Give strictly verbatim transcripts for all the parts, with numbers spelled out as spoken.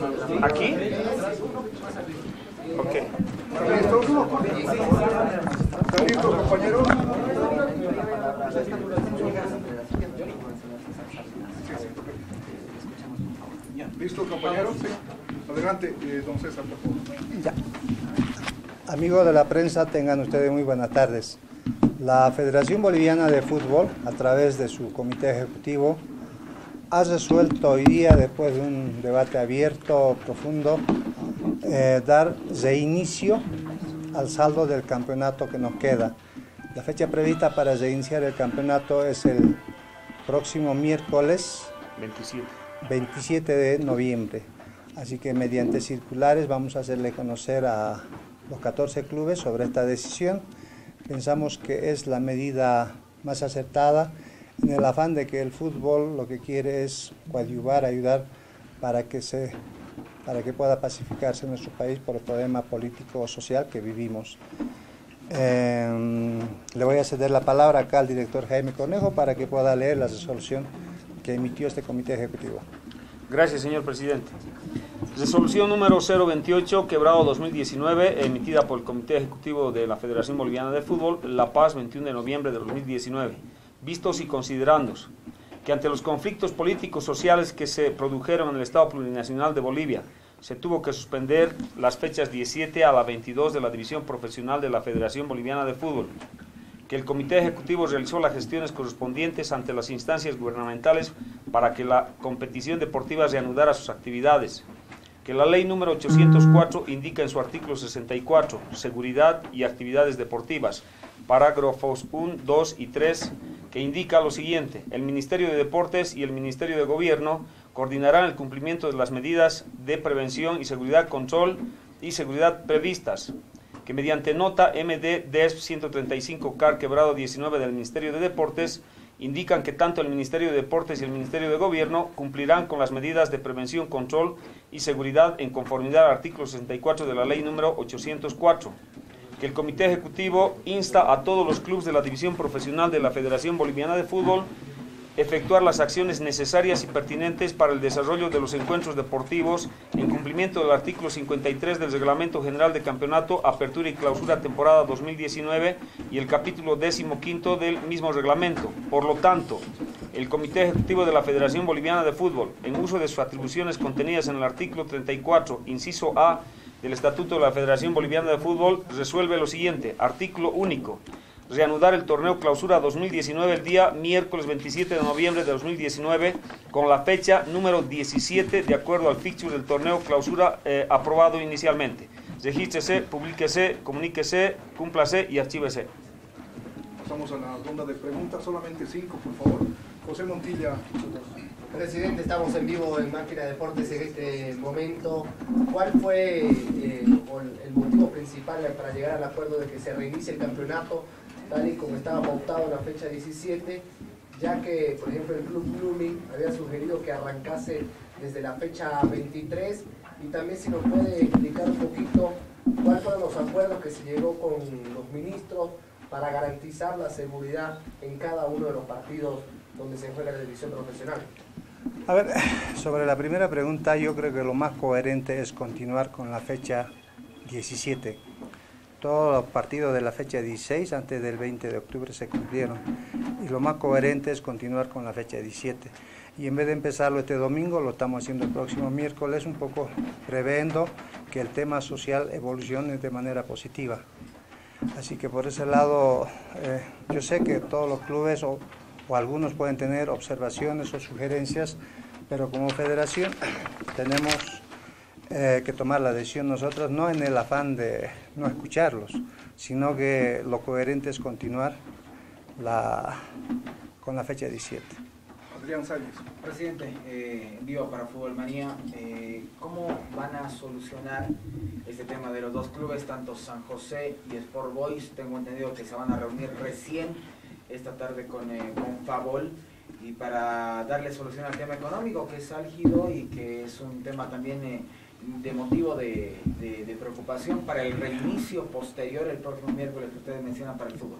¿Aquí? Ok. ¿Están listos, compañeros? ¿Listos, compañeros? Sí. Adelante, eh, don César, por favor. Ya. Amigos de la prensa, tengan ustedes muy buenas tardes. La Federación Boliviana de Fútbol, a través de su comité ejecutivo, ha resuelto hoy día, después de un debate abierto, profundo, eh, dar reinicio al saldo del campeonato que nos queda. La fecha prevista para reiniciar el campeonato es el próximo miércoles veintisiete. veintisiete de noviembre. Así que mediante circulares vamos a hacerle conocer a los catorce clubes sobre esta decisión. Pensamos que es la medida más acertada en el afán de que el fútbol lo que quiere es coadyuvar, ayudar para que, se, para que pueda pacificarse nuestro país por el problema político o social que vivimos. Eh, le voy a ceder la palabra acá al director Jaime Cornejo para que pueda leer la resolución que emitió este comité ejecutivo. Gracias, señor presidente. Resolución número cero veintiocho, quebrado dos mil diecinueve, emitida por el Comité Ejecutivo de la Federación Boliviana de Fútbol, La Paz, veintiuno de noviembre de dos mil diecinueve. Vistos y considerandos que ante los conflictos políticos sociales que se produjeron en el Estado Plurinacional de Bolivia, se tuvo que suspender las fechas diecisiete a la veintidós de la División Profesional de la Federación Boliviana de Fútbol, que el Comité Ejecutivo realizó las gestiones correspondientes ante las instancias gubernamentales para que la competición deportiva reanudara sus actividades, que la ley número ochocientos cuatro indica en su artículo sesenta y cuatro, seguridad y actividades deportivas, parágrafos uno, dos y tres, que indica lo siguiente: el Ministerio de Deportes y el Ministerio de Gobierno coordinarán el cumplimiento de las medidas de prevención y seguridad, control y seguridad previstas, que mediante nota M D D E S ciento treinta y cinco C A R quebrado diecinueve del Ministerio de Deportes indican que tanto el Ministerio de Deportes y el Ministerio de Gobierno cumplirán con las medidas de prevención, control y seguridad en conformidad al artículo sesenta y cuatro de la ley número ochocientos cuatro, que el Comité Ejecutivo insta a todos los clubes de la División Profesional de la Federación Boliviana de Fútbol efectuar las acciones necesarias y pertinentes para el desarrollo de los encuentros deportivos en cumplimiento del artículo cincuenta y tres del Reglamento General de Campeonato, Apertura y Clausura Temporada dos mil diecinueve y el capítulo décimo quinto del mismo reglamento. Por lo tanto, el Comité Ejecutivo de la Federación Boliviana de Fútbol, en uso de sus atribuciones contenidas en el artículo treinta y cuatro, inciso A del Estatuto de la Federación Boliviana de Fútbol, resuelve lo siguiente: artículo único. Reanudar el torneo Clausura dos mil diecinueve el día miércoles veintisiete de noviembre de dos mil diecinueve con la fecha número diecisiete de acuerdo al fixture del torneo Clausura eh, aprobado inicialmente. Regístrese, publíquese, comuníquese, cúmplase y archívese. Pasamos a la ronda de preguntas, solamente cinco, por favor. José Montilla. Presidente, estamos en vivo en Máquina Deportes en este momento. ¿Cuál fue eh, el motivo principal para llegar al acuerdo de que se reinicie el campeonato tal y como estaba pautado en la fecha diecisiete, ya que, por ejemplo, el Club Blooming había sugerido que arrancase desde la fecha veintitrés? Y también, si nos puede explicar un poquito cuáles fueron los acuerdos que se llegó con los ministros para garantizar la seguridad en cada uno de los partidos donde se juega la división profesional. A ver, sobre la primera pregunta, yo creo que lo más coherente es continuar con la fecha diecisiete. Todos los partidos de la fecha dieciséis, antes del veinte de octubre, se cumplieron. Y lo más coherente es continuar con la fecha diecisiete. Y en vez de empezarlo este domingo, lo estamos haciendo el próximo miércoles, un poco previendo que el tema social evolucione de manera positiva. Así que por ese lado, eh, yo sé que todos los clubes o, o algunos pueden tener observaciones o sugerencias, pero como federación tenemos eh, que tomar la decisión nosotros, no en el afán de no escucharlos, sino que lo coherente es continuar la, con la fecha diecisiete. Adrián Salles. Presidente, eh, en vivo para Fútbol Manía, eh, ¿cómo van a solucionar este tema de los dos clubes, tanto San José y Sport Boys? Tengo entendido que se van a reunir recién esta tarde con, eh, con Favol, y para darle solución al tema económico, que es álgido y que es un tema también eh, de motivo de, de, de preocupación para el reinicio posterior el próximo miércoles que ustedes mencionan para el fútbol.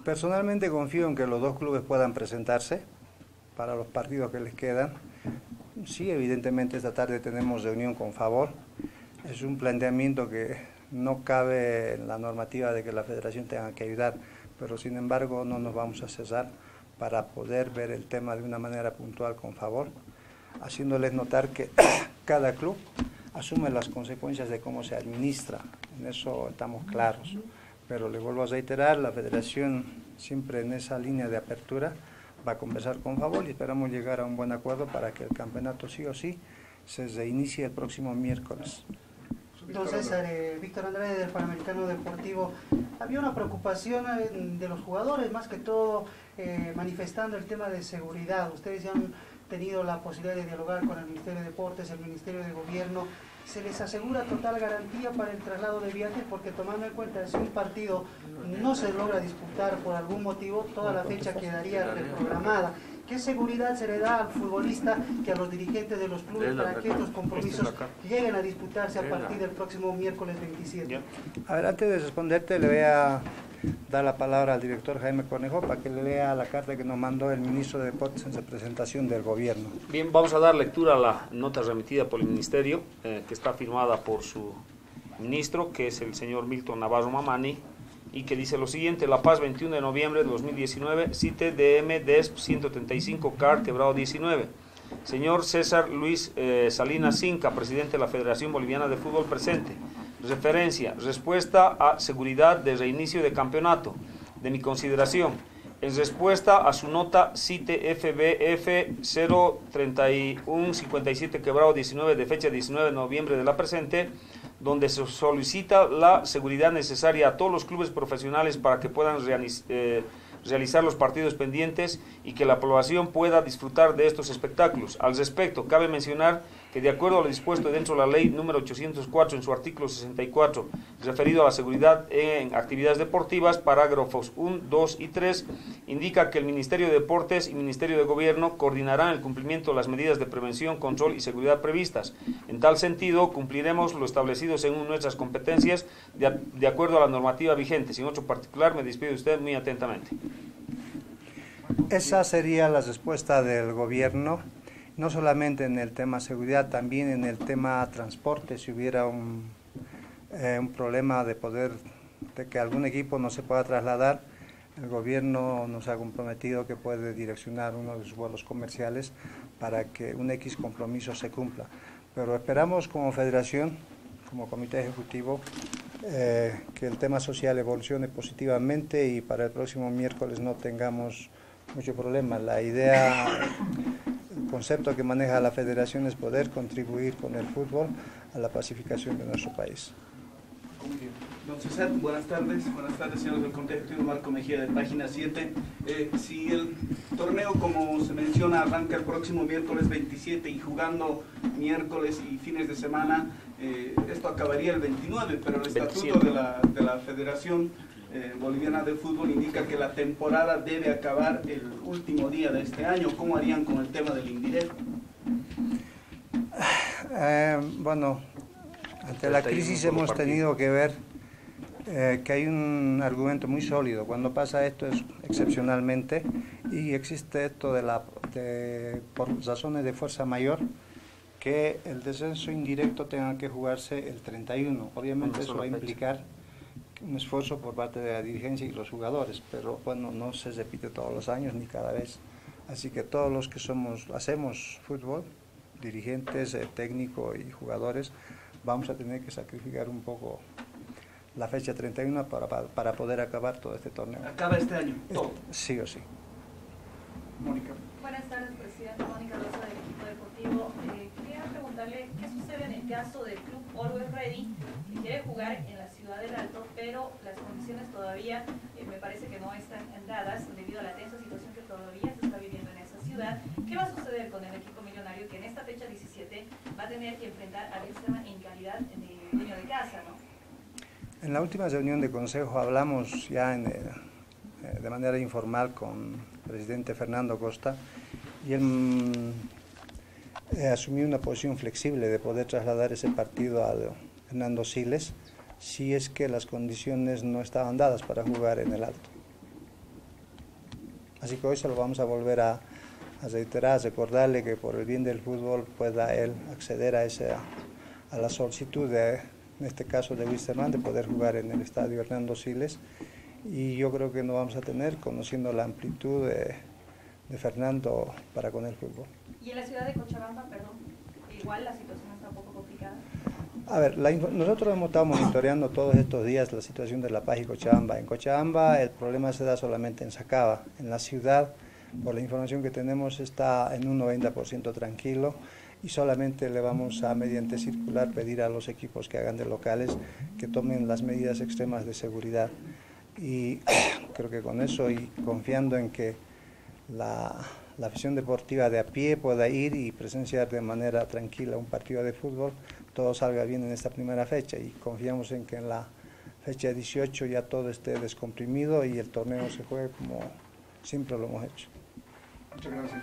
Personalmente confío en que los dos clubes puedan presentarse para los partidos que les quedan. sí, evidentemente esta tarde tenemos reunión con Favor. Es un planteamiento que no cabe en la normativa de que la federación tenga que ayudar, pero sin embargo no nos vamos a cesar para poder ver el tema de una manera puntual con Favor, haciéndoles notar que cada club asume las consecuencias de cómo se administra. En eso estamos claros. Pero le vuelvo a reiterar, la federación siempre en esa línea de apertura va a conversar con Favor y esperamos llegar a un buen acuerdo para que el campeonato sí o sí se reinicie el próximo miércoles. Don César, eh, Víctor Andrade del Panamericano Deportivo, había una preocupación eh, de los jugadores, más que todo eh, manifestando el tema de seguridad. Ustedes ya han tenido la posibilidad de dialogar con el Ministerio de Deportes, el Ministerio de Gobierno. ¿Se les asegura total garantía para el traslado de viajes? Porque tomando en cuenta que si un partido no se logra disputar por algún motivo, toda la fecha quedaría reprogramada. ¿Qué seguridad se le da al futbolista que a los dirigentes de los clubes para que estos compromisos lleguen a disputarse a partir del próximo miércoles veintisiete? A ver, antes de responderte le voy a dar la palabra al director Jaime Cornejo para que le lea la carta que nos mandó el ministro de Deportes en representación del gobierno. Bien, vamos a dar lectura a la nota remitida por el ministerio, eh, que está firmada por su ministro, que es el señor Milton Navarro Mamani, y que dice lo siguiente: La Paz, veintiuno de noviembre de dos mil diecinueve, CITE D M D E S P ciento treinta y cinco, C A R, Quebrado diecinueve. Señor César Luis eh, Salinas Cinca, presidente de la Federación Boliviana de Fútbol, presente. Referencia: respuesta a seguridad de reinicio de campeonato. De mi consideración, en respuesta a su nota CITE F B F cero treinta y uno cincuenta y siete, Quebrado diecinueve, de fecha diecinueve de noviembre de la presente, donde se solicita la seguridad necesaria a todos los clubes profesionales para que puedan realiz, eh, realizar los partidos pendientes y que la población pueda disfrutar de estos espectáculos. Al respecto, cabe mencionar que de acuerdo a lo dispuesto dentro de la ley número ochocientos cuatro en su artículo sesenta y cuatro, referido a la seguridad en actividades deportivas, parágrafos uno, dos y tres, indica que el Ministerio de Deportes y Ministerio de Gobierno coordinarán el cumplimiento de las medidas de prevención, control y seguridad previstas. En tal sentido, cumpliremos lo establecido según nuestras competencias de, de acuerdo a la normativa vigente. Sin otro particular, me despido de usted muy atentamente. Esa sería la respuesta del gobierno, no solamente en el tema seguridad, también en el tema transporte. Si hubiera un, eh, un problema de poder, de que algún equipo no se pueda trasladar, el gobierno nos ha comprometido que puede direccionar uno de sus vuelos comerciales para que un X compromiso se cumpla. Pero esperamos como federación, como comité ejecutivo, eh, que el tema social evolucione positivamente y para el próximo miércoles no tengamos mucho problema. La idea, el concepto que maneja la federación es poder contribuir con el fútbol a la pacificación de nuestro país. Don César, buenas tardes. Buenas tardes, señores del Comité Ejecutivo. Marco Mejía, de Página siete. Eh, si el torneo, como se menciona, arranca el próximo miércoles veintisiete y jugando miércoles y fines de semana, eh, esto acabaría el veintinueve, pero el estatuto de la, de la Federación eh, Boliviana de Fútbol indica que la temporada debe acabar el último día de este año. ¿Cómo harían con el tema del indirecto? Eh, bueno, ante la crisis hemos tenido que ver eh, que hay un argumento muy sólido. Cuando pasa esto es excepcionalmente y existe esto de la, de, por razones de fuerza mayor, que el descenso indirecto tenga que jugarse el treinta y uno. Obviamente eso va a implicar un esfuerzo por parte de la dirigencia y los jugadores, pero bueno, no se repite todos los años ni cada vez. Así que todos los que somos, hacemos fútbol, dirigentes, eh, técnico y jugadores, vamos a tener que sacrificar un poco la fecha treinta y uno para, para, para poder acabar todo este torneo. ¿Acaba este año? Todo. Sí o sí. Mónica. Buenas tardes, presidente. Mónica Rosa, del equipo deportivo. Eh, quería preguntarle qué sucede en el caso del club Always Ready, que quiere jugar en la ciudad del Alto, pero las condiciones todavía eh, me parece que no están dadas debido a la tensa situación que todavía se está viviendo en esa ciudad. ¿Qué va a suceder con el equipo millonario que en esta fecha diecisiete va a tener que enfrentar a Wilstermann en calidad de dueño de casa, ¿no? En la última reunión de consejo hablamos ya en, eh, de manera informal con el presidente Fernando Costa y él mm, eh, asumió una posición flexible de poder trasladar ese partido a Hernando Siles si es que las condiciones no estaban dadas para jugar en el Alto. Así que hoy se lo vamos a volver a, a reiterar, recordarle que por el bien del fútbol pueda él acceder a, esa, a la solicitud, de, en este caso de Wilstermann, de poder jugar en el estadio Hernando Siles. Y yo creo que no vamos a tener, conociendo la amplitud de, de Fernando para con el fútbol. ¿Y en la ciudad de Cochabamba, perdón, igual la situación está un poco complicada? A ver, la, nosotros hemos estado monitoreando todos estos días la situación de La Paz y Cochabamba. En Cochabamba el problema se da solamente en Sacaba. En la ciudad, por la información que tenemos, está en un noventa por ciento tranquilo y solamente le vamos a, mediante circular, pedir a los equipos que hagan de locales que tomen las medidas extremas de seguridad. Y creo que con eso, y confiando en que la, la afición deportiva de a pie pueda ir y presenciar de manera tranquila un partido de fútbol, todo salga bien en esta primera fecha, y confiamos en que en la fecha dieciocho ya todo esté descomprimido y el torneo se juegue como siempre lo hemos hecho. Muchas gracias.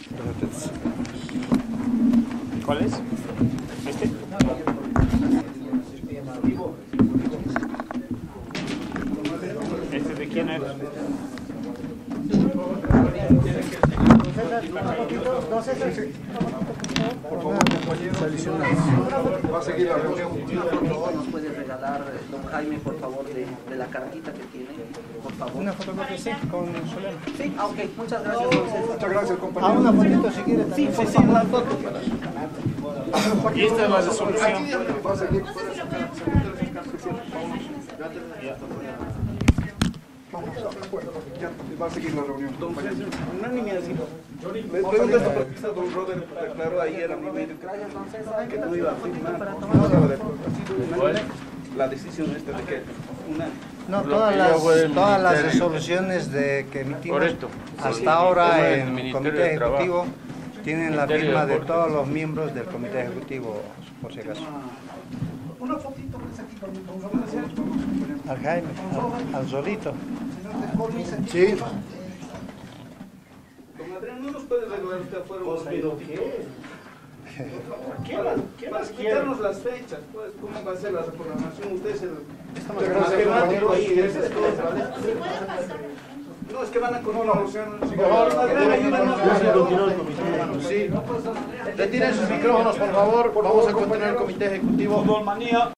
¿Cuál es? ¿Este? ¿Este de quién es? Por favor, compañeros, va a seguir la reunión. ¿Nos puede regalar, don Jaime, por favor, de, de la cartita que tiene? Por favor. Una fotocopia, sí, con Solano. Sí, ah, ok, muchas gracias. Don César. Muchas gracias, A compañeros. una fotito si quiere. Sí, sí, sí, una foto. Y esta es la resolución. Va a seguir. Ya, va a seguir la reunión. Don César, una niña así. Le pregunto esto porque está don Robert declaró ayer a mi medio que no iba a firmar. No, la verdad, ha sido unánime la decisión esta de que una... No, Lo todas que las, ya fue del todas las ministerio. resoluciones de, que emitimos Correcto. hasta Sí. ahora Como el en el Ministerio Comité de Trabajo. Ejecutivo tienen la Ministerio de firma de Deportes. todos los miembros del Comité Ejecutivo, por si acaso. Una fotito que es aquí con Al Jaime, al, al Solito. Sí. Don Adrián, ¿no nos puede regalar usted afuera unos minutitos? Para explicarnos las fechas, pues, cómo va a ser la reprogramación. Usted es el matemático ahí en esas cosas, ¿vale? No, es que van a continuar. Sí. Retiren sus micrófonos, por favor. Vamos a continuar el comité ejecutivo. Fútbol Manía.